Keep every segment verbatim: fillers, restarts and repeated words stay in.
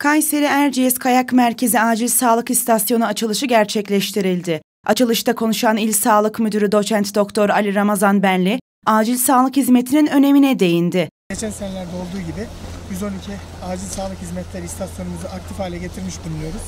Kayseri Erciyes Kayak Merkezi Acil Sağlık İstasyonu açılışı gerçekleştirildi. Açılışta konuşan İl Sağlık Müdürü Doçent Doktor Ali Ramazan Benli, acil sağlık hizmetinin önemine değindi. Geçen senelerde olduğu gibi yüz on iki acil sağlık hizmetleri istasyonumuzu aktif hale getirmiş bulunuyoruz.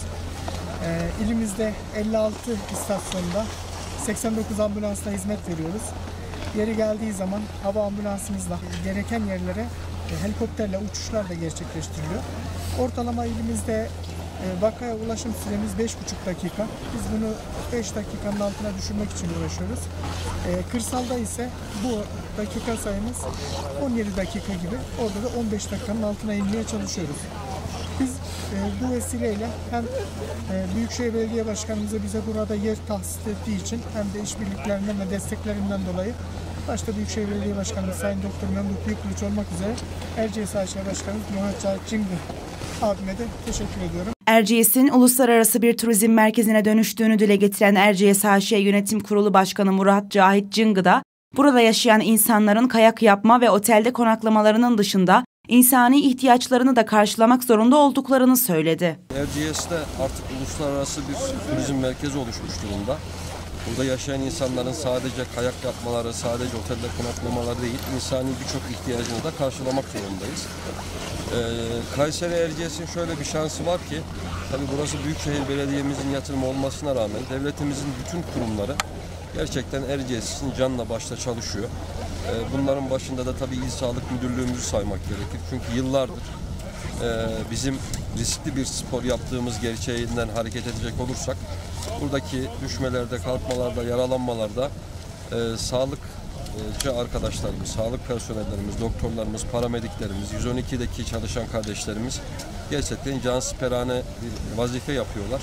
Ee, ilimizde elli altı istasyonda seksen dokuz ambulansla hizmet veriyoruz. Yeri geldiği zaman hava ambulansımızla gereken yerlere e, helikopterle uçuşlar da gerçekleştiriliyor. Ortalama ilimizde e, vakaya ulaşım süremiz beş buçuk dakika. Biz bunu beş dakikanın altına düşürmek için uğraşıyoruz. E, kırsalda ise bu dakika sayımız on yedi dakika gibi. Orada da on beş dakikanın altına inmeye çalışıyoruz. Biz e, bu vesileyle hem e, Büyükşehir Belediye Başkanımıza bize burada yer tahsis ettiği için hem de işbirliklerinden ve desteklerinden dolayı başta Büyükşehir Belediye Başkanımız Sayın Doktor Memduh Büyükkılıç olmak üzere Erciyes A Ş Başkanımız Murat Cahit Cıngı abime de teşekkür ediyorum. Erciyes'in uluslararası bir turizm merkezine dönüştüğünü dile getiren Erciyes A Ş Yönetim Kurulu Başkanı Murat Cahit Cıngı da burada yaşayan insanların kayak yapma ve otelde konaklamalarının dışında insani ihtiyaçlarını da karşılamak zorunda olduklarını söyledi. Erciyes'te artık uluslararası bir turizm merkezi oluşmuş durumda. Burada yaşayan insanların sadece kayak yapmaları, sadece otelde konaklamaları değil, insani birçok ihtiyacını da karşılamak zorundayız. Ee, Kayseri Erciyes'in şöyle bir şansı var ki, tabii burası Büyükşehir Belediye'mizin yatırımı olmasına rağmen devletimizin bütün kurumları gerçekten Erciyes'in canla başla çalışıyor. Ee, bunların başında da tabii İl Sağlık Müdürlüğümüzü saymak gerekir. Çünkü yıllardır e, bizim riskli bir spor yaptığımız gerçeğinden hareket edecek olursak, buradaki düşmelerde, kalkmalarda, yaralanmalarda e, sağlıkçı arkadaşlarımız, sağlık personellerimiz, doktorlarımız, paramediklerimiz, yüz on iki'deki çalışan kardeşlerimiz gerçekten cansiperane bir vazife yapıyorlar.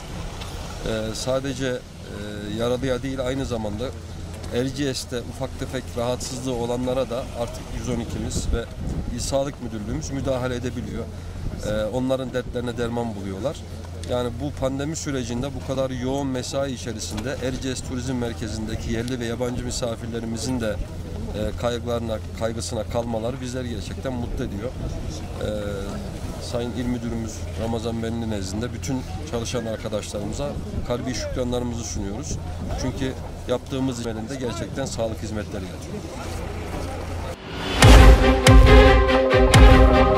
E, sadece e, yaralıya değil, aynı zamanda Erciyes'te ufak tefek rahatsızlığı olanlara da artık yüz on iki'miz ve İl Sağlık Müdürlüğümüz müdahale edebiliyor. E, onların dertlerine derman buluyorlar. Yani bu pandemi sürecinde bu kadar yoğun mesai içerisinde Erciyes Turizm Merkezi'ndeki yerli ve yabancı misafirlerimizin de e, kaygılarına, kaygısına kalmaları bizleri gerçekten mutlu ediyor. E, Sayın İl Müdürümüz Ramazan Benli nezdinde bütün çalışan arkadaşlarımıza kalbi şükranlarımızı sunuyoruz. Çünkü yaptığımız hizmetinde gerçekten sağlık hizmetleri yatıyor.